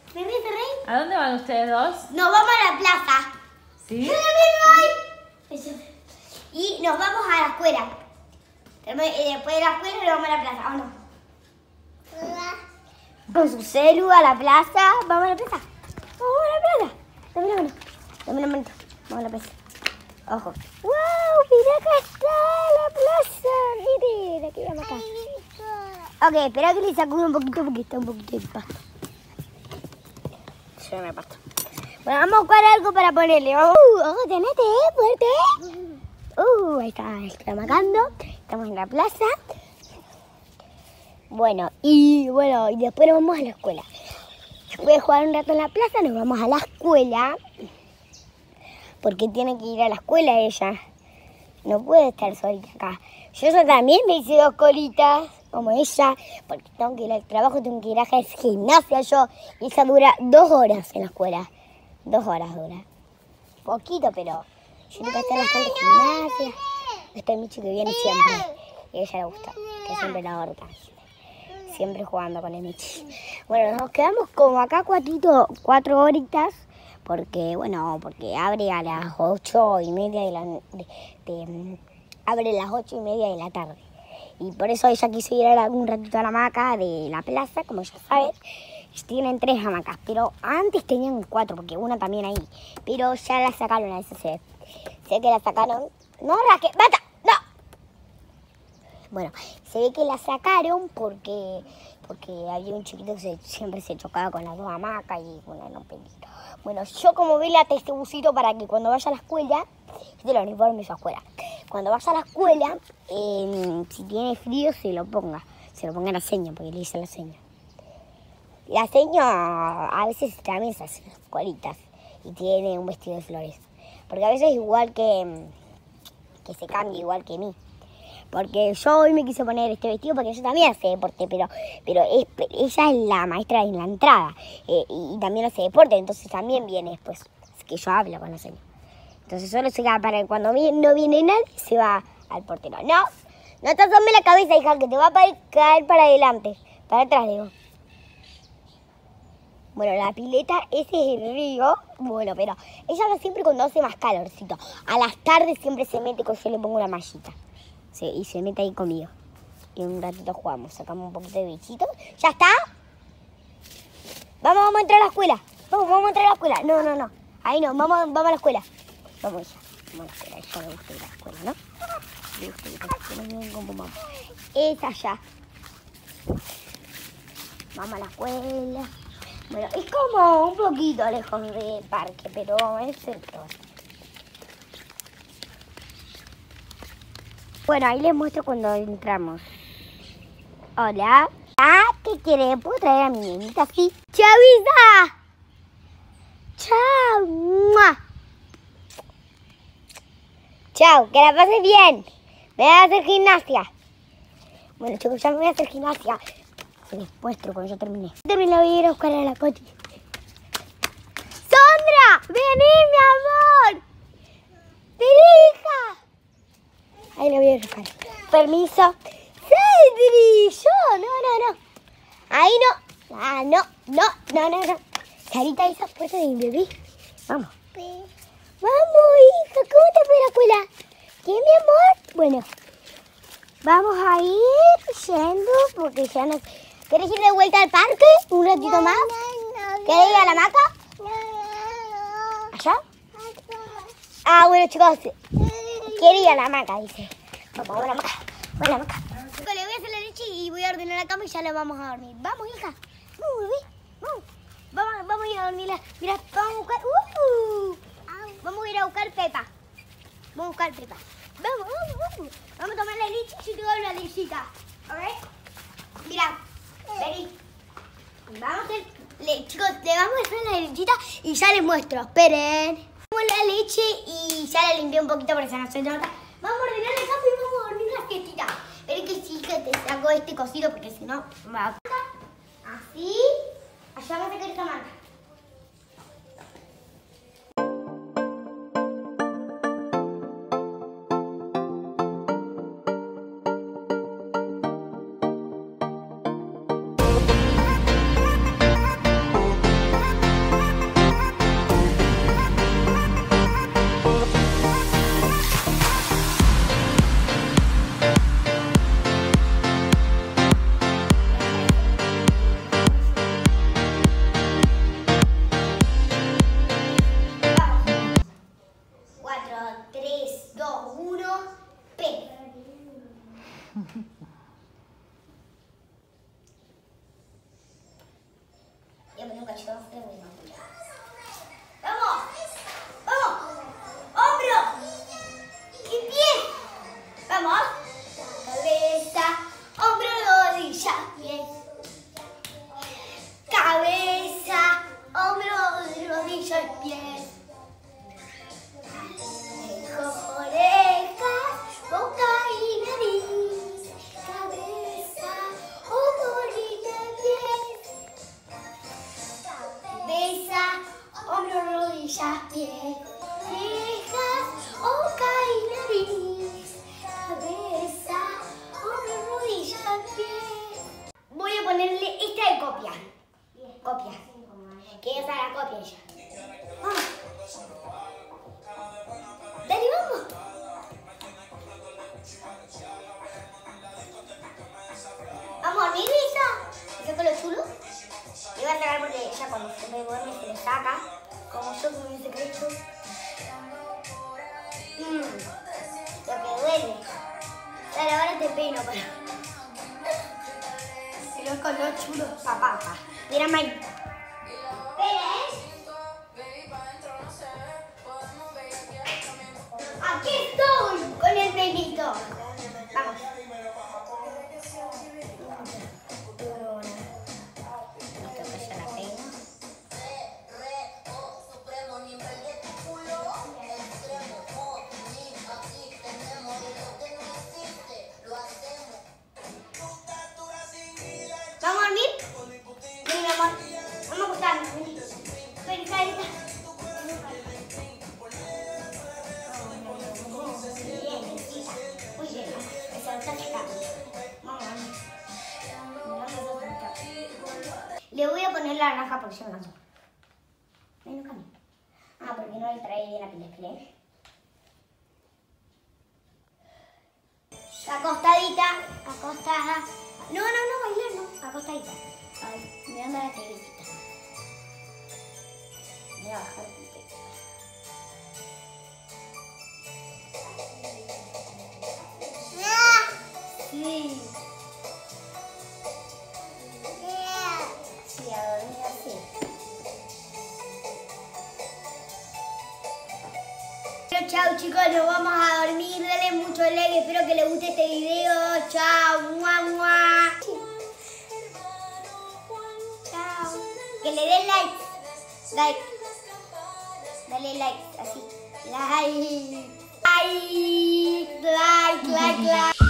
Vení, Rey. ¿A dónde van ustedes dos? Nos vamos a la plaza. ¿Sí? Yo también voy. Y nos vamos a la escuela. Después de la escuela nos vamos a la plaza, ¿o no? Con su celu a la plaza. ¿Vamos a la plaza? Vamos a la plaza. Dame la mano. Dame la mano. Vamos a la plaza. Ojo. ¡Wow! Mira acá está la plaza. Miren, aquí vamos acá. Ok, espera que le sacude un poquito porque está un poquito de pasto. Yo me pasto. Bueno, vamos a buscar algo para ponerle. Ojo, tenete, fuerte. Ahí está macando. Estamos en la plaza. Bueno, y después nos vamos a la escuela. Después de jugar un rato en la plaza, nos vamos a la escuela. Porque tiene que ir a la escuela ella. No puede estar solita acá. Yo también me hice 2 colitas, como ella. Porque tengo que ir al trabajo, tengo que ir a gimnasia yo. Y esa dura 2 horas en la escuela. 2 horas dura. Poquito, pero yo tengo que hacer bastante gimnasia. Está el Michi que viene siempre. Y a ella le gusta, que siempre la ahorca. Siempre jugando con el Michi. Bueno, nos quedamos como acá 4 horitas. Porque abre a las 8:30 abre las 8:30 de la tarde. Y por eso ella quiso ir un ratito a la hamaca de la plaza, como ya sabes. Tienen 3 hamacas, pero antes tenían 4, porque una también ahí. Pero ya la sacaron a esa sé que la sacaron. ¡No, Raquel! ¡Bata! ¡No! Bueno, se ve que la sacaron porque había un chiquito que siempre se chocaba con las 2 hamacas y bueno, no peligro. Bueno, yo como vi este busito para que cuando vaya a la escuela, de los uniformes afuera, cuando vaya a la escuela, si tiene frío se lo ponga a la seña, porque le dice la seña. La seña a veces también se hace colitas y tiene un vestido de flores, porque a veces igual que se cambia igual que mí. Porque yo hoy me quise poner este vestido porque yo también hace deporte, pero ella es la maestra en la entrada y también hace deporte, entonces también viene después. Es que yo hablo con la señora. Entonces solo se queda para cuando no viene nadie, se va al portero. No te asomes la cabeza, hija, que te va a caer para adelante, para atrás, digo. Bueno, la pileta, ese es el río. Bueno, pero ella va siempre cuando hace más calorcito. A las tardes siempre se mete, con yo le pongo una mallita. Sí, y se mete ahí conmigo. Y un ratito jugamos, sacamos un poquito de bichitos. ¿Ya está? Vamos a entrar a la escuela. Vamos a entrar a la escuela. No. Ahí no, vamos a la escuela. Vamos a la escuela. Ya me gusta ir a la escuela, ¿no? Me gusta ir a la escuela. Es allá. Vamos a la escuela. Bueno, es como un poquito lejos del parque, pero es centro. Bueno, ahí les muestro cuando entramos. Hola. ¿Qué quiere? ¿Puedo traer a mi niñita? Sí. ¡Chavita! ¡Chao! ¡Mua! ¡Chao! ¡Que la pases bien! Me voy a hacer gimnasia. Bueno, chicos, ya me voy a hacer gimnasia. Les muestro cuando yo terminé. Voy a ir a buscar a la Coti. ¡Sondra! ¡Vení, mi amor! ¡Vení, hija! Ahí la voy a buscar. Permiso. ¡Cedri! Yo, no. Ahí no. No. Sarita, esa puerta de mi bebé. Vamos. Vamos, hija. ¿Cómo te fue la escuela? ¿Qué, mi amor? Bueno, vamos a ir yendo porque ya no... ¿Querés ir de vuelta al parque? ¿Un ratito más? ¿Querés ir a la hamaca? ¿Allá? Bueno, chicos. Quiere ir a la hamaca, dice. Vamos a la hamaca. Le voy a hacer la leche y voy a ordenar la cama y ya la vamos a dormir. Vamos, hija. Vamos, bebé. Vamos a ir a dormirla. Mira, vamos a buscar... Vamos a ir a buscar Pepa. Vamos a tomar la leche y yo te doy la lechita. ¿Ok? Mira, vení. Chicos, le vamos a hacer la lechita y ya les muestro. Esperen. La leche y ya la limpié un poquito porque se nos nota. Vamos a ordenar la cama y vamos a dormir una siestita. Pero que sí que te saco este cosito porque si no va a... Así. Allá va a sacar esta manta. ¡Vamos! ¡Vamos! ¡Hombro! ¡Y pie! ¡Vamos! Cabeza, hombro, rodilla, pie. Cabeza, hombro, rodilla y pies. Orejas, boca y nariz. Cabeza, hombro, rodilla y pies. Cabeza, hombro, rodilla, pies. Orejas, boca y nariz. Cabeza, hombro, rodilla, pies. Voy a ponerle esta de copia. Copia. Que esa la copia ella. Dale, vamos. Vamos, mi Lisa. ¿Saco lo chulo? Le voy a sacar porque ya cuando se me duerme se le saca. Como yo con mi secreto. Lo que duele. Dale, ahora te peino para. Se lo con los chulos, papá. Mira, Mike. Aquí estoy con el peinito. Vamos. ¿Vamos a dormir? Ven, mi amor. Vamos a acostarnos. Ven, carita. Muy bien. Le voy a poner la naranja porque yo no canso. Ven, no cambio. Porque no le trae la pila, acostadita, acostada. No, bailar no, acostadita. Ay, mirando la televisión. Voy a bajar el techo. Sí. Sí, a dormir así. Bueno, chao chicos, nos vamos a dormir. Denle mucho like, espero que les guste este video. Chao, mua, mua. Chao. Que le den like. Like. Dale like, así. Like. Like.